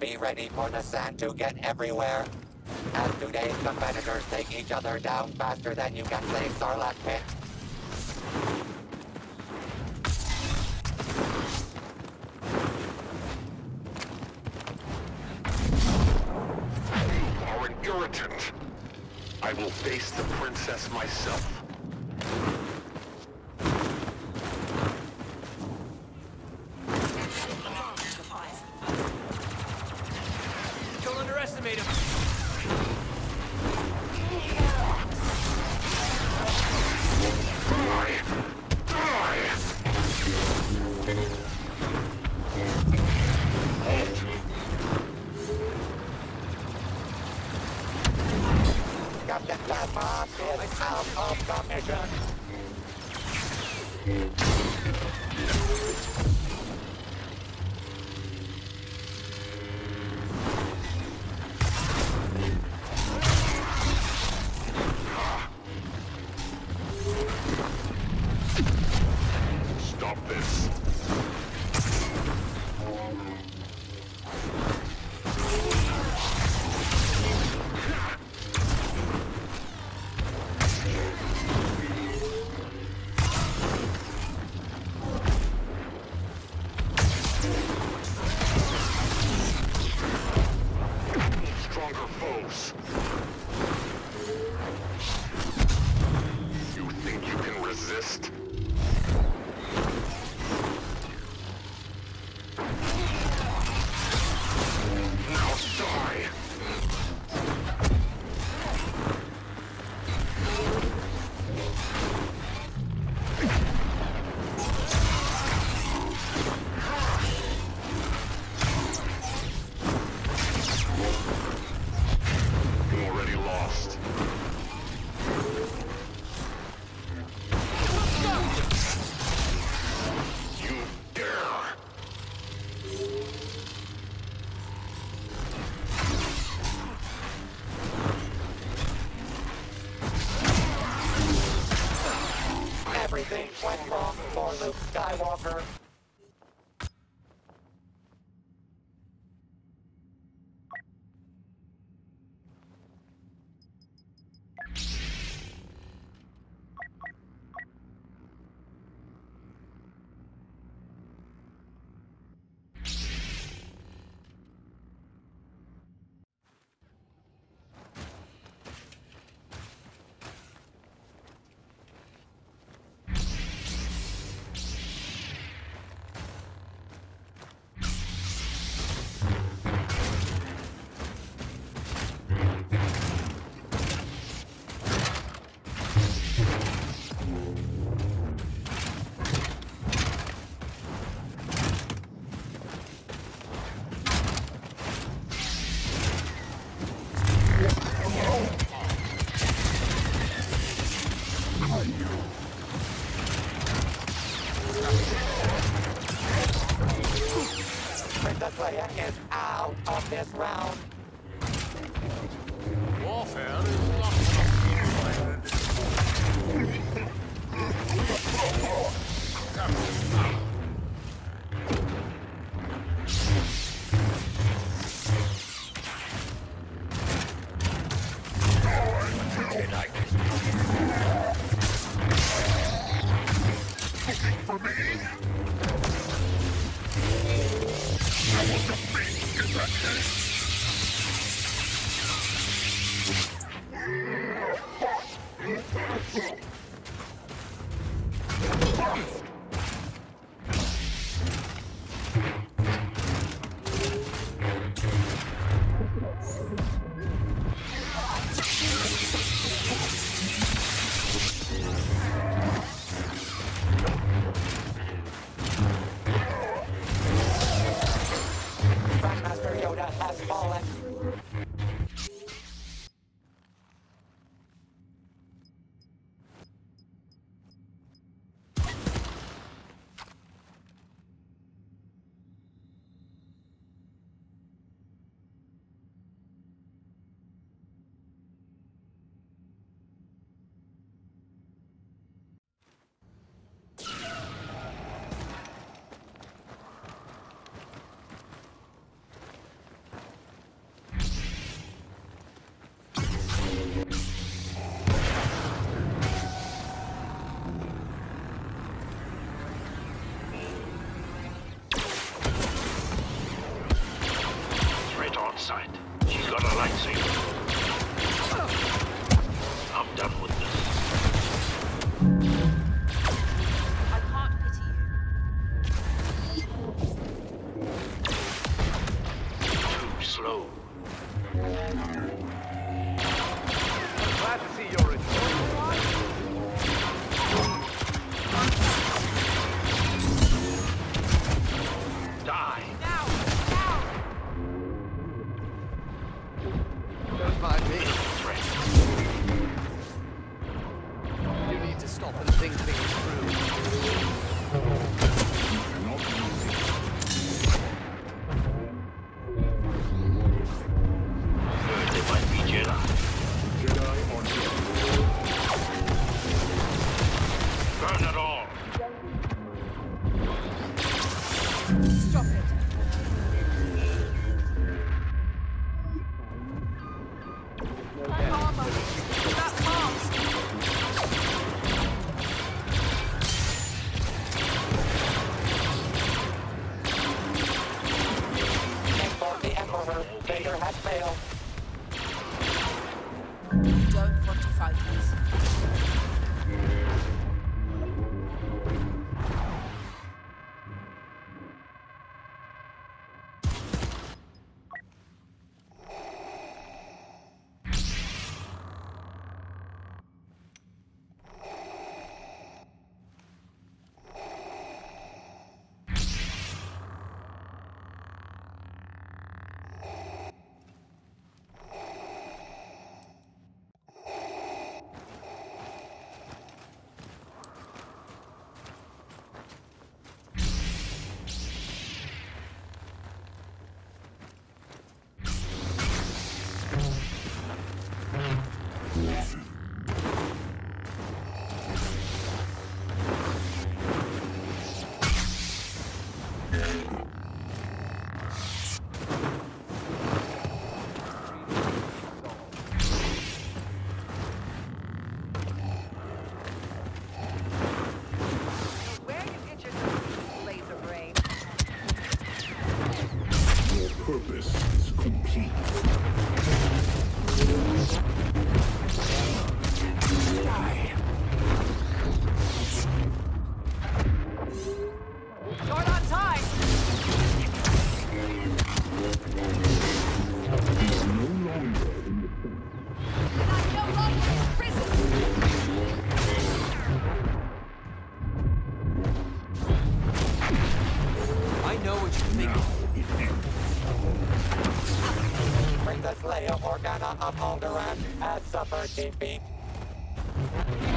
Be ready for the sand to get everywhere. As today's competitors take each other down faster than you can say Sarlacc pit. You are an irritant. I will face the princess myself. Don't underestimate him. Captain Plasma is out of the mission. Stop this. Stronger foes. You think you can resist? Now die! You already lost. You dare! Everything went wrong for Luke Skywalker. Princess Leia is out of this round. Warfare is not Grandmaster Yoda has fallen. stop and think things through. They might be Jedi. Jedi on Burn it all! Stop it. Armor. That mask. For the Emperor, Vader has failed. You don't want to fight us. Where you get your nose, laser brain? Your purpose is complete. Short on time. He's no longer in the center. And I'm no longer in prison. I know what you think. It ends. Princess Leia Organa of Alderaan has suffered defeat.